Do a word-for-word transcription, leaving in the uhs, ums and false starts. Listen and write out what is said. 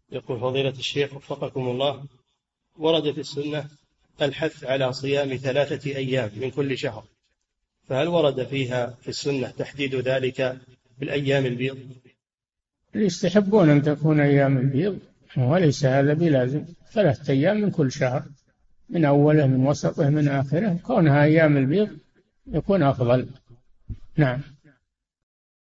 يقول فضيلة الشيخ وفقكم الله، ورد في السنة الحث على صيام ثلاثة أيام من كل شهر، فهل ورد فيها في السنة تحديد ذلك بالأيام البيض؟ يستحبون أن تكون أيام البيض، وليس هذا بلازم. ثلاثة أيام من كل شهر، من أوله من وسطه من آخره، كونها أيام البيض يكون أفضل. نعم.